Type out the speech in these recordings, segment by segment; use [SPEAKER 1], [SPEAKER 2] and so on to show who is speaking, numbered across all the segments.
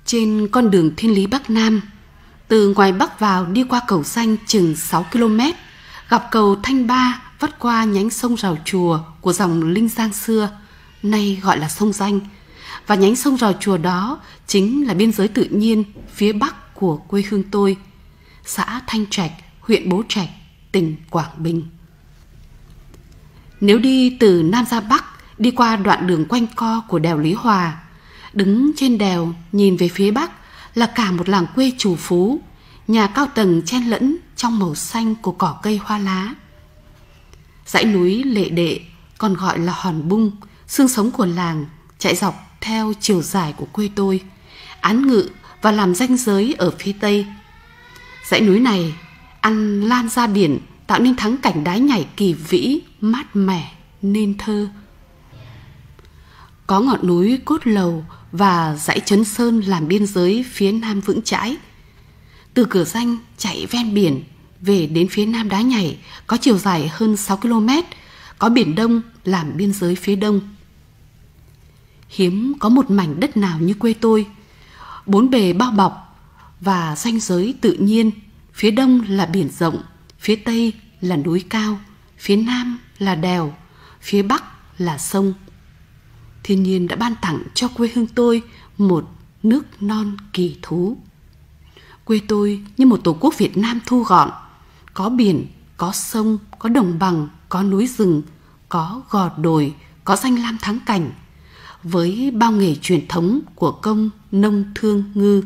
[SPEAKER 1] Trên con đường Thiên Lý Bắc Nam, từ ngoài Bắc vào đi qua cầu Danh chừng 6 km, gặp cầu Thanh Ba vắt qua nhánh sông Rào Chùa của dòng Linh Giang xưa, nay gọi là sông Danh. Và nhánh sông Rào Chùa đó chính là biên giới tự nhiên phía Bắc của quê hương tôi, xã Thanh Trạch, huyện Bố Trạch, tỉnh Quảng Bình. Nếu đi từ Nam ra Bắc, đi qua đoạn đường quanh co của đèo Lý Hòa, đứng trên đèo nhìn về phía Bắc là cả một làng quê trù phú, nhà cao tầng chen lẫn trong màu xanh của cỏ cây hoa lá. Dãy núi Lệ Đệ, còn gọi là Hòn Bung, xương sống của làng, chạy dọc theo chiều dài của quê tôi, án ngự và làm ranh giới ở phía tây. Dãy núi này ăn lan ra biển, tạo nên thắng cảnh đá nhảy kỳ vĩ, mát mẻ, nên thơ. Có ngọn núi Cốt Lầu và dãy Trấn Sơn làm biên giới phía nam vững chãi. Từ Cửa Danh chạy ven biển về đến phía nam đá nhảy có chiều dài hơn 6 km, có Biển Đông làm biên giới phía đông. Hiếm có một mảnh đất nào như quê tôi, bốn bề bao bọc và ranh giới tự nhiên. Phía đông là biển rộng, phía tây là núi cao, phía nam là đèo, phía bắc là sông. Thiên nhiên đã ban tặng cho quê hương tôi một nước non kỳ thú. Quê tôi như một tổ quốc Việt Nam thu gọn, có biển, có sông, có đồng bằng, có núi rừng, có gò đồi, có danh lam thắng cảnh, với bao nghề truyền thống của công nông thương ngư.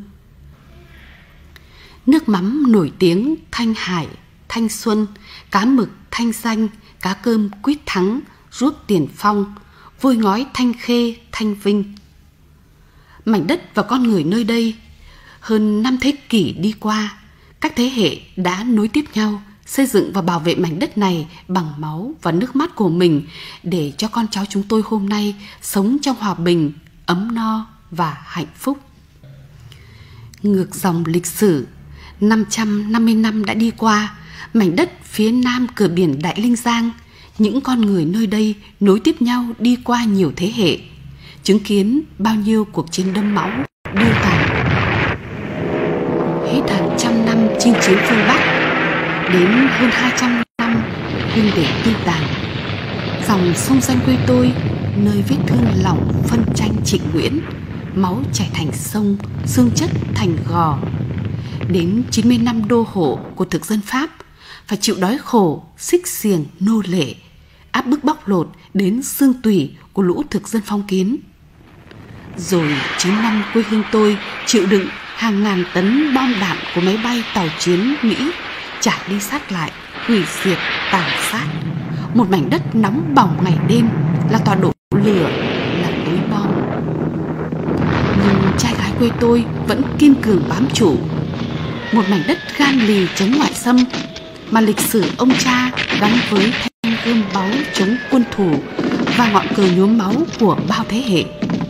[SPEAKER 1] Nước mắm nổi tiếng Thanh Hải, Thanh Xuân, cá mực Thanh Danh, cá cơm Quyết Thắng, ruốc Tiền Phong, vôi ngói Thanh Khê, Thanh Vinh. Mảnh đất và con người nơi đây hơn 5 thế kỷ đi qua, các thế hệ đã nối tiếp nhau xây dựng và bảo vệ mảnh đất này bằng máu và nước mắt của mình để cho con cháu chúng tôi hôm nay sống trong hòa bình, ấm no và hạnh phúc. Ngược dòng lịch sử, 550 năm đã đi qua, mảnh đất phía nam cửa biển Đại Linh Giang, những con người nơi đây nối tiếp nhau đi qua nhiều thế hệ, chứng kiến bao nhiêu cuộc chiến đẫm máu, điêu tàn. Hết hàng trăm năm chinh chiến phương Bắc, đến hơn 200 năm huynh đệ tiêu tàn. Dòng sông Danh quê tôi, nơi vết thương lòng phân tranh Trịnh Nguyễn, máu chảy thành sông, xương chất thành gò. Đến 90 năm đô hộ của thực dân Pháp, phải chịu đói khổ, xích xiềng nô lệ, áp bức bóc lột đến xương tủy của lũ thực dân phong kiến. Rồi 9 năm quê hương tôi chịu đựng hàng ngàn tấn bom đạn của máy bay tàu chiến Mỹ trả đi sát lại, hủy diệt, tàn sát. Một mảnh đất nóng bỏng ngày đêm là tọa độ lửa, là tối bom. Nhưng trai gái quê tôi vẫn kiên cường bám trụ. Một mảnh đất gan lì chống ngoại xâm mà lịch sử ông cha gắn với thanh gươm báu chống quân thù và ngọn cờ nhuốm máu của bao thế hệ.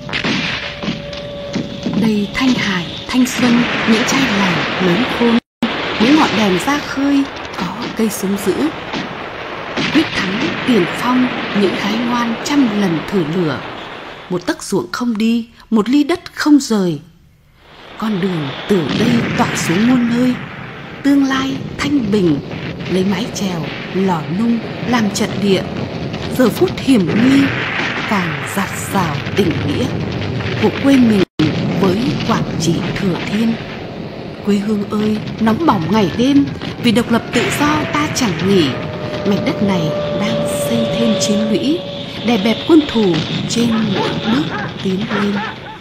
[SPEAKER 1] Đây Thanh Hải, Thanh Xuân, những trai làng lớn khôn, những ngọn đèn ra khơi, có cây súng giữ. Quyết Thắng, Tiền Phong, những gái ngoan trăm lần thử lửa. Một tấc ruộng không đi, một ly đất không rời. Con đường từ đây tỏa xuống muôn nơi. Tương lai thanh bình, lấy mái chèo, lò nung làm trận địa. Giờ phút hiểm nguy càng dạt dào tình nghĩa của quê mình với Quảng Trị Thừa Thiên. Quê hương ơi, nóng bỏng ngày đêm, vì độc lập tự do ta chẳng nghỉ. Mảnh đất này đang xây thêm chiến lũy, đè bẹp quân thù trên mỗi bước tiến lên.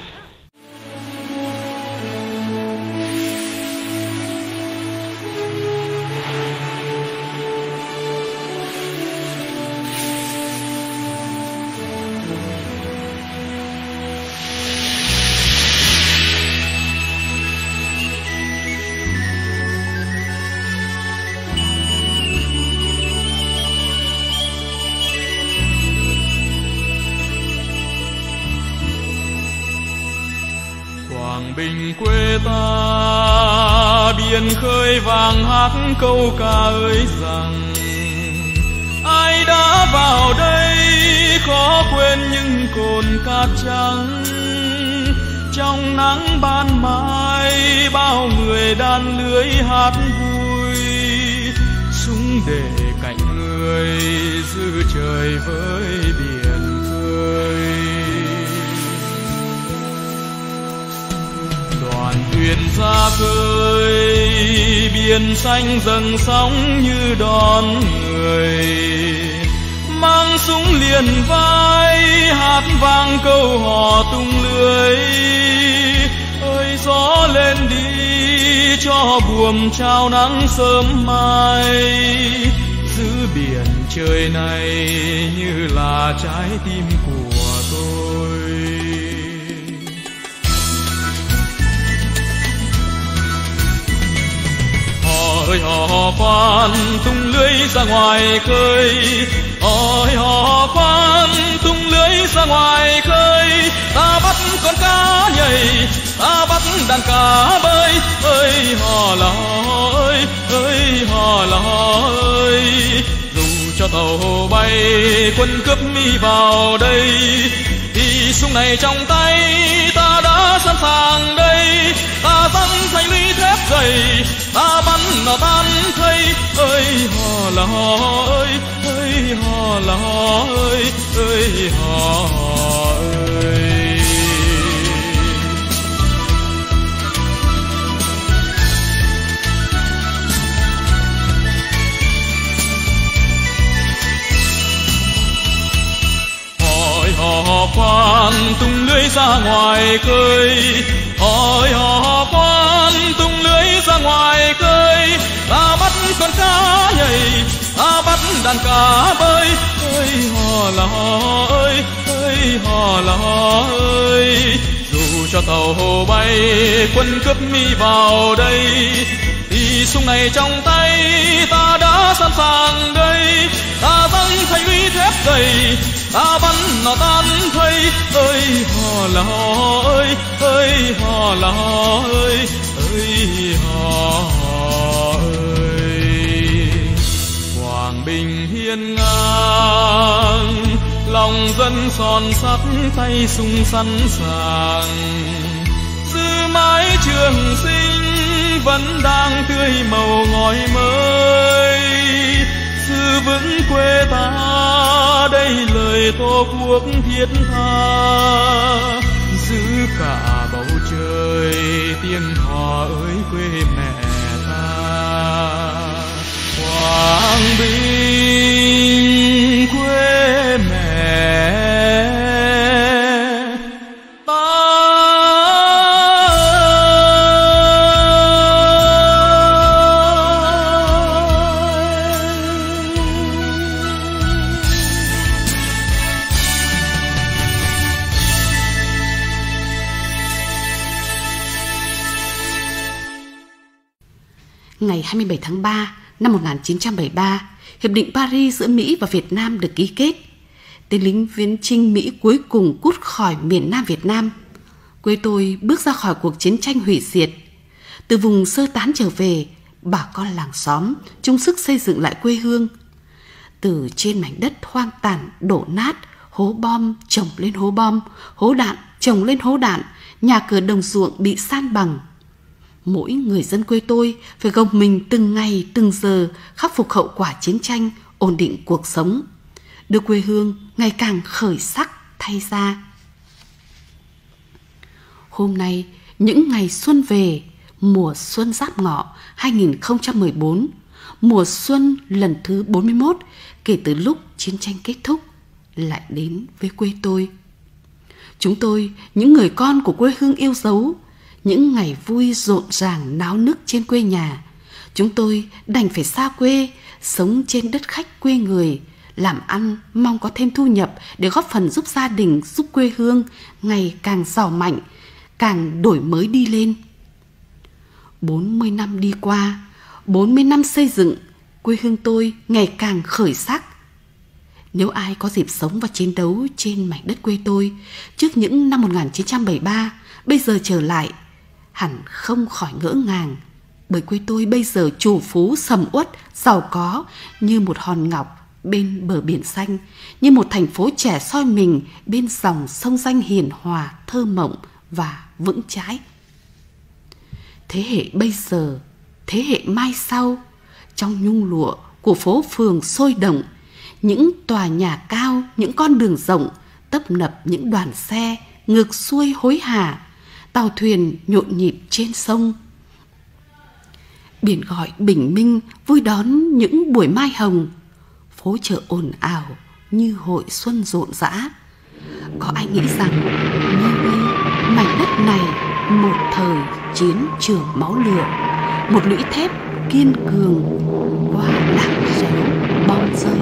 [SPEAKER 2] Quảng Bình quê ta, biển khơi vàng hát câu ca ơi rằng ai đã vào đây khó quên những cồn cát trắng. trong nắng ban mai, bao người đan lưới hát vui, súng để cạnh người giữ trời với biển khơi. Đoàn thuyền ra khơi, biển xanh dần sóng như đón người, mang súng liền vai, hát vang câu hò tung lưới. Ơi gió lên đi cho buồm trao nắng sớm mai, giữ biển trời này như là trái tim của tôi. Ơi hò khoan tung lưới ra ngoài khơi, ơi hò khoan tung lưới ra ngoài khơi. Ta bắt con cá nhảy, ta bắt đàn cá bơi. Ơi hò là ơi, ơi hò là ơi. Dù cho tàu bay quân cướp mi vào đây, thì súng này trong tay ta đã sẵn sàng đây. Ta sẵn thành lũy thép dày, ta bắn nó tan thây. Ơi hò là ơi, ơi hò là ơi, ơi hò ơi. Hò khoan tung lưới ra ngoài khơi, ôi hò khoan tung lưới ra ngoài khơi. Ta bắt con cá nhảy, ta bắt đàn cá bơi. Ơi hò là ơi, ơi hò là ơi. Dù cho tàu hồ bay quân cướp mi vào đây, thì súng này trong tay ta đã sẵn sàng đây. Ta dâng thành lũy thép dày, ta bắn nó tan thây. Ơi hò là ơi, ơi hò là ơi, ơi hò ơi. Quảng Bình hiên ngang, lòng dân son sắt, tay súng sẵn sàng. Giữ mái trường sinh vẫn đang tươi màu ngói mới. Giữ vững quê ta, đây lời Tổ quốc thiết tha. Giữ cả bầu trời tiếng hò ơi quê mẹ ta. Quảng Bình quê mẹ
[SPEAKER 1] Ngày 27 tháng 3 năm 1973, Hiệp định Paris giữa Mỹ và Việt Nam được ký kết. Tên lính viễn chinh Mỹ cuối cùng cút khỏi miền Nam Việt Nam. Quê tôi bước ra khỏi cuộc chiến tranh hủy diệt. Từ vùng sơ tán trở về, bà con làng xóm chung sức xây dựng lại quê hương. Từ trên mảnh đất hoang tàn đổ nát, hố bom chồng lên hố bom, hố đạn chồng lên hố đạn, nhà cửa đồng ruộng bị san bằng. Mỗi người dân quê tôi phải gồng mình từng ngày từng giờ khắc phục hậu quả chiến tranh, ổn định cuộc sống, đưa quê hương ngày càng khởi sắc thay ra. Hôm nay, những ngày xuân về, mùa xuân Giáp Ngọ 2014, mùa xuân lần thứ 41 kể từ lúc chiến tranh kết thúc, lại đến với quê tôi. Chúng tôi, những người con của quê hương yêu dấu, những ngày vui rộn ràng náo nức trên quê nhà, chúng tôi đành phải xa quê, sống trên đất khách quê người, làm ăn mong có thêm thu nhập để góp phần giúp gia đình, giúp quê hương ngày càng giàu mạnh, càng đổi mới đi lên. 40 năm đi qua, 40 năm xây dựng, quê hương tôi ngày càng khởi sắc. Nếu ai có dịp sống và chiến đấu trên mảnh đất quê tôi trước những năm 1973, bây giờ trở lại, hẳn không khỏi ngỡ ngàng, bởi quê tôi bây giờ trù phú sầm uất, giàu có như một hòn ngọc bên bờ biển xanh, như một thành phố trẻ soi mình bên dòng sông danh hiền hòa thơ mộng và vững chãi. Thế hệ bây giờ, thế hệ mai sau, trong nhung lụa của phố phường sôi động, những tòa nhà cao, những con đường rộng, tấp nập những đoàn xe ngược xuôi hối hả, tàu thuyền nhộn nhịp trên sông. Biển gọi bình minh vui đón những buổi mai hồng, phố chợ ồn ào như hội xuân rộn rã. Có ai nghĩ rằng nơi đây, mảnh đất này, một thời chiến trường máu lửa, một lũy thép kiên cường qua đạn súng bom rơi.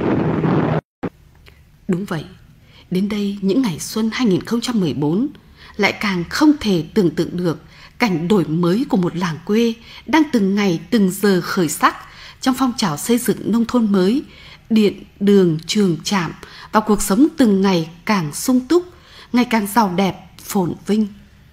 [SPEAKER 1] Đúng vậy, đến đây những ngày xuân 2014 lại càng không thể tưởng tượng được cảnh đổi mới của một làng quê đang từng ngày từng giờ khởi sắc trong phong trào xây dựng nông thôn mới, điện, đường, trường trạm và cuộc sống từng ngày càng sung túc, ngày càng giàu đẹp, phồn vinh.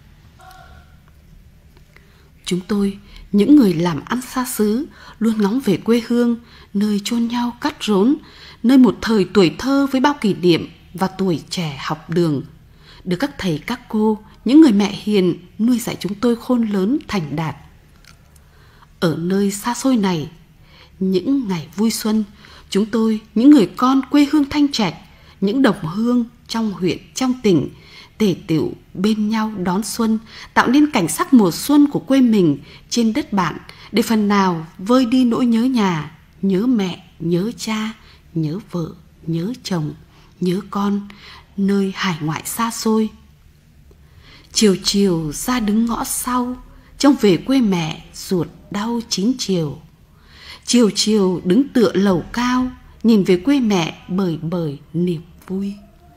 [SPEAKER 1] Chúng tôi, những người làm ăn xa xứ, luôn ngóng về quê hương, nơi chôn nhau cắt rốn, nơi một thời tuổi thơ với bao kỷ niệm và tuổi trẻ học đường, được các thầy các cô, những người mẹ hiền nuôi dạy chúng tôi khôn lớn thành đạt. Ở nơi xa xôi này, những ngày vui xuân, chúng tôi, những người con quê hương Thanh Trạch, những đồng hương trong huyện, trong tỉnh, tề tựu bên nhau đón xuân, tạo nên cảnh sắc mùa xuân của quê mình trên đất bạn, để phần nào vơi đi nỗi nhớ nhà, nhớ mẹ, nhớ cha, nhớ vợ, nhớ chồng, nhớ con, nơi hải ngoại xa xôi. Chiều chiều ra đứng ngõ sau, trông về quê mẹ ruột đau 9 chiều. Chiều chiều đứng tựa lầu cao, nhìn về quê mẹ bời bời niềm vui.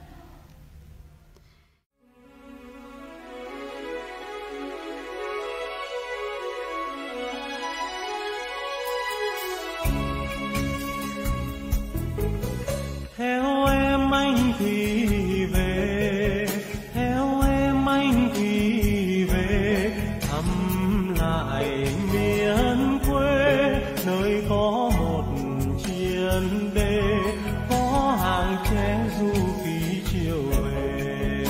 [SPEAKER 3] Theo em anh thì về, theo em anh thì về, thăm lại miền quê, nơi có một chiên đê, có hàng tre du ký chiều về.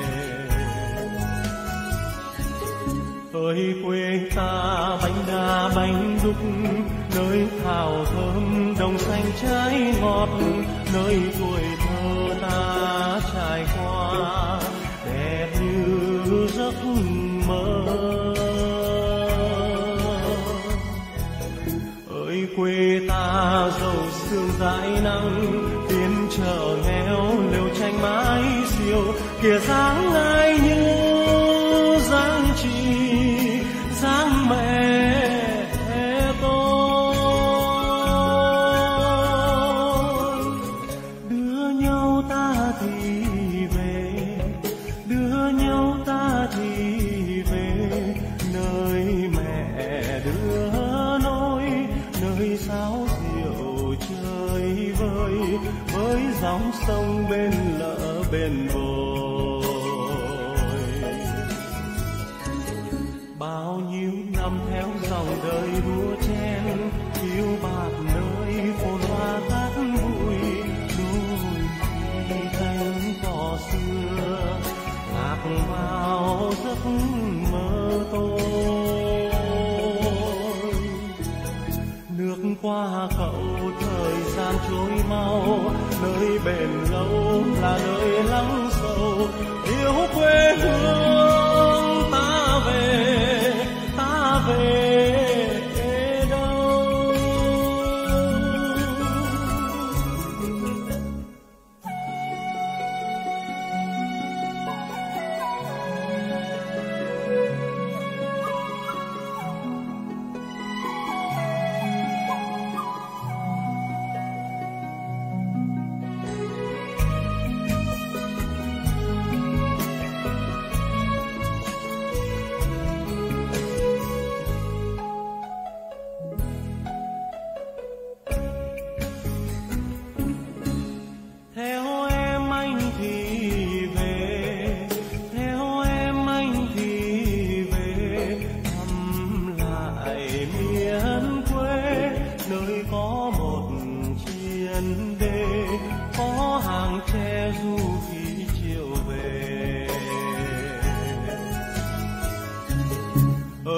[SPEAKER 3] Ơi quê ta bánh đa bánh đúc, nơi thảo thơm đồng xanh trái ngọt, nơi tuổi thơ ta trải qua đẹp như giấc mơ. Ơi quê ta giàu sương dãi nắng, phiên chợ nghèo lều tranh mái xiêu, kìa dáng ai như dáng chị, dáng mẹ. Dòng sông bên lỡ bên vội, bao nhiêu năm theo dòng đời đua chen, yêu bạt nơi phồn hoa cát bụi, đôi khi cánh cỏ xưa lạc vào giấc mơ tôi. Nước qua cậu thời gian trôi mau, nơi bền lâu là nơi lắng sâu, yêu quê hương ta về đâu.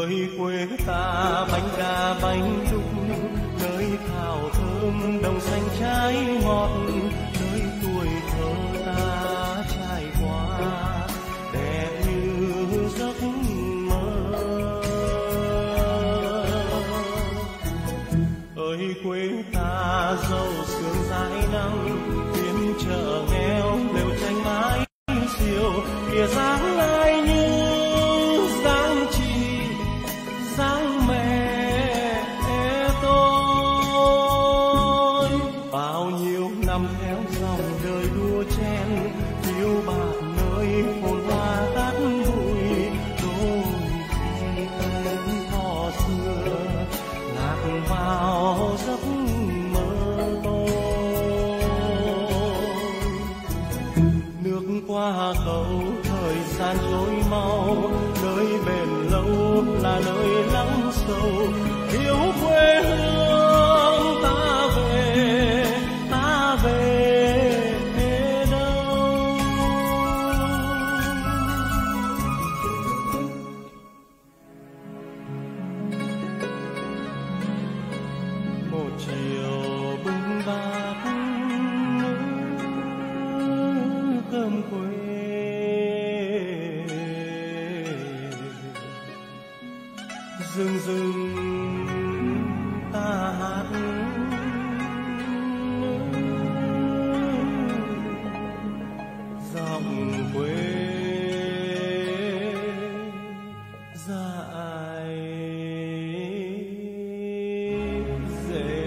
[SPEAKER 3] Ơi quê ta bánh đa bánh đúc, nơi thảo thơm đồng xanh trái ngọt, nơi tuổi thơ ta trải qua đẹp như giấc mơ. Ơi quê ta giàu sương dài nắng, phiên chợ nghèo lều tranh mái diều, kìa dáng ai như dáng chị, dáng mẹ tôi. Bao nhiêu năm theo dòng đời đua chen, phiêu bạt nơi phồn hoa hát bụi, đôi khi cánh cò xưa lạc vào giấc mơ tôi. Nước qua cầu thời gian trôi mau, nơi bền lâu là nơi lắng sâu, yêu quê hương ta về đâu. Một chiều bưng bát cơm quê, rừng rừng ta hát dòng quê dài dễ.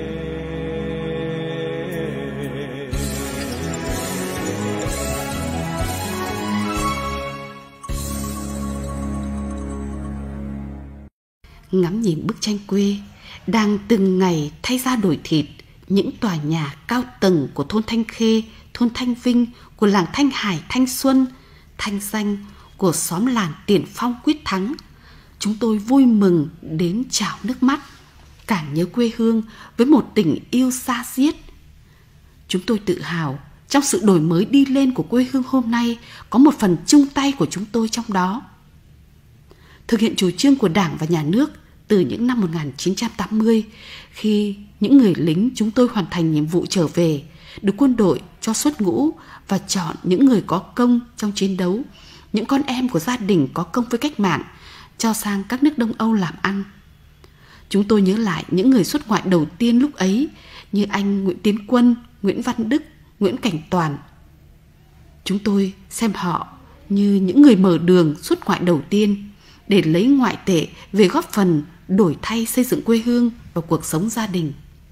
[SPEAKER 1] Ngắm nhìn bức tranh quê đang từng ngày thay da đổi thịt, những tòa nhà cao tầng của thôn Thanh Khê, thôn Thanh Vinh, của làng Thanh Hải, Thanh Xuân, Thanh Danh, của xóm làng Tiền Phong, Quyết Thắng, chúng tôi vui mừng đến trào nước mắt, càng nhớ quê hương với một tình yêu da diết. Chúng tôi tự hào trong sự đổi mới đi lên của quê hương hôm nay có một phần chung tay của chúng tôi trong đó. Thực hiện chủ trương của Đảng và Nhà nước từ những năm 1980, khi những người lính chúng tôi hoàn thành nhiệm vụ trở về, được quân đội cho xuất ngũ và chọn những người có công trong chiến đấu, những con em của gia đình có công với cách mạng, cho sang các nước Đông Âu làm ăn. Chúng tôi nhớ lại những người xuất ngoại đầu tiên lúc ấy như anh Nguyễn Tiến Quân, Nguyễn Văn Đức, Nguyễn Cảnh Toàn. Chúng tôi xem họ như những người mở đường xuất ngoại đầu tiên để lấy ngoại tệ về góp phần đổi thay xây dựng quê hương và cuộc sống gia đình.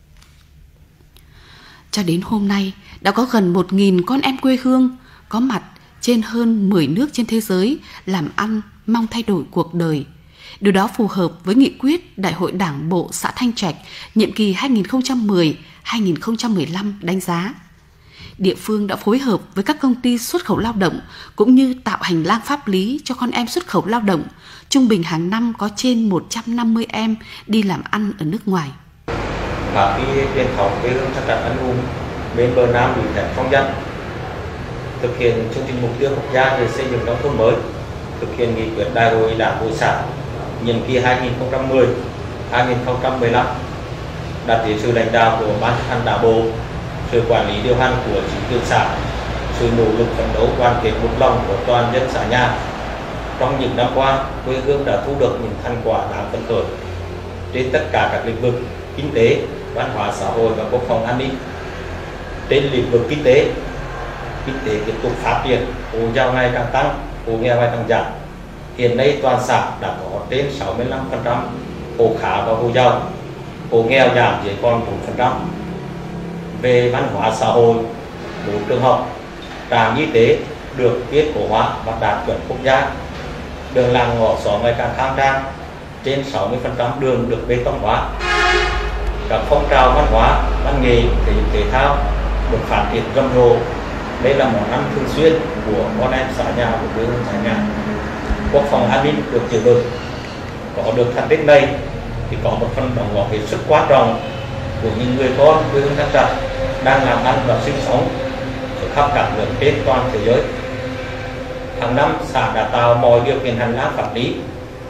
[SPEAKER 1] Cho đến hôm nay, đã có gần 1.000 con em quê hương có mặt trên hơn 10 nước trên thế giới làm ăn, mong thay đổi cuộc đời. Điều đó phù hợp với nghị quyết Đại hội Đảng bộ xã Thanh Trạch nhiệm kỳ 2010-2015 đánh giá. Địa phương đã phối hợp với các công ty xuất khẩu lao động cũng như tạo hành lang pháp lý cho con em xuất khẩu lao động. Trung bình hàng năm có trên 150 em đi làm ăn ở nước ngoài.
[SPEAKER 4] Phát huy truyền thống quê hương Thanh Trạch anh hùng, bên bờ Nam núi thép Phong Danh, thực hiện chương trình mục tiêu quốc gia về xây dựng nông thôn mới, thực hiện nghị quyết Đại hội Đảng bộ xã nhiệm kỳ 2010-2015, đặt dưới sự lãnh đạo của Ban chấp hành Đảng bộ, sự quản lý điều hành của chính quyền xã, sự nỗ lực phấn đấu đoàn kết một lòng của toàn dân xã Nhà. Trong những năm qua, quê hương đã thu được những thành quả đáng phấn khởi trên tất cả các lĩnh vực kinh tế, văn hóa xã hội và quốc phòng an ninh. Trên lĩnh vực kinh tế tiếp tục phát triển, hộ giàu ngày càng tăng, hộ nghèo ngày càng giảm. Hiện nay toàn xã đã có trên 65% hộ khá và hộ giàu, hộ nghèo giảm chỉ còn 4%. Về văn hóa xã hội, 4 trường học, trạm y tế được kết cấu hóa và đạt chuẩn quốc gia. Đường làng ngõ xóm ngày càng khang trang, trên 60% đường được bê tông hóa. Các phong trào văn hóa, văn nghệ, thể dục thể thao được phát triển rầm rộ. Đây là món ăn thường xuyên của con em xã Nhà, của quê hương xã Nhà. Quốc phòng an ninh được giữ vững. Có được thành tích này thì có một phần đóng góp hết sức quan trọng của những người con quê hương Thanh Trạch đang làm ăn và sinh sống ở khắp các nước trên toàn thế giới. Hàng năm xã đã tạo mọi điều kiện hành lang pháp lý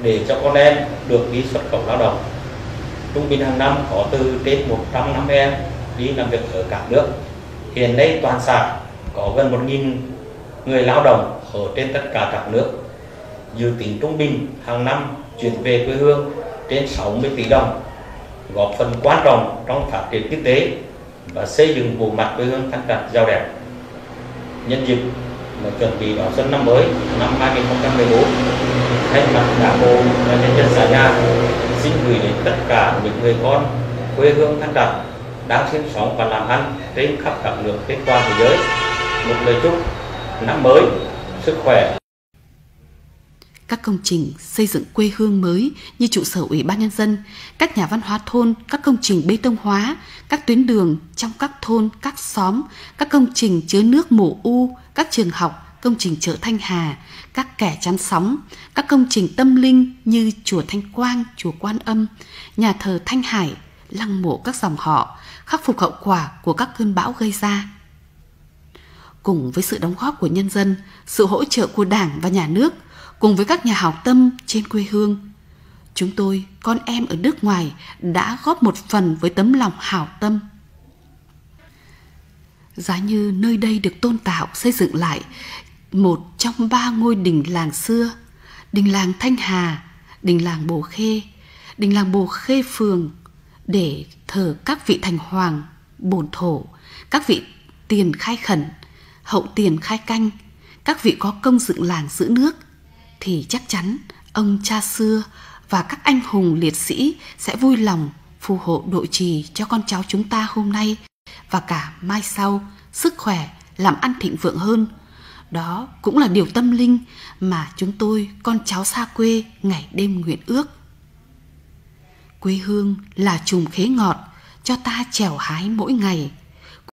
[SPEAKER 4] để cho con em được đi xuất khẩu lao động. Trung bình hàng năm có từ trên 100 em đi làm việc ở cả nước. Hiện nay toàn xã có gần 1.000 người lao động ở trên tất cả các nước. Dự tính trung bình hàng năm chuyển về quê hương trên 60 tỷ đồng, góp phần quan trọng trong phát triển kinh tế và xây dựng bộ mặt quê hương Than Trạch giàu đẹp. Nhân dịp mà chuẩn bị đón xuân năm mới năm 2014, thay mặt Đảng bộ và nhân dân xã Nhà xin gửi đến tất cả những người con quê hương Than Trạch đang sinh sống và làm ăn trên khắp các nước trên toàn thế giới một lời chúc năm mới sức khỏe.
[SPEAKER 1] Các công trình xây dựng quê hương mới như trụ sở Ủy ban Nhân dân, các nhà văn hóa thôn, các công trình bê tông hóa, các tuyến đường trong các thôn, các xóm, các công trình chứa nước mùa u, các trường học, công trình chợ Thanh Hà, các kè chắn sóng, các công trình tâm linh như chùa Thanh Quang, chùa Quan Âm, nhà thờ Thanh Hải, lăng mộ các dòng họ, khắc phục hậu quả của các cơn bão gây ra. Cùng với sự đóng góp của nhân dân, sự hỗ trợ của Đảng và Nhà nước, cùng với các nhà hảo tâm trên quê hương, chúng tôi, con em ở nước ngoài, đã góp một phần với tấm lòng hảo tâm. Giá như nơi đây được tôn tạo, xây dựng lại một trong 3 ngôi đình làng xưa: đình làng Thanh Hà, đình làng Bồ Khê Phường, để thờ các vị thành hoàng, bổn thổ, các vị tiền khai khẩn, hậu tiền khai canh, các vị có công dựng làng giữ nước, thì chắc chắn ông cha xưa và các anh hùng liệt sĩ sẽ vui lòng phù hộ độ trì cho con cháu chúng ta hôm nay và cả mai sau sức khỏe, làm ăn thịnh vượng hơn. Đó cũng là điều tâm linh mà chúng tôi, con cháu xa quê, ngày đêm nguyện ước. Quê hương là chùm khế ngọt cho ta trèo hái mỗi ngày.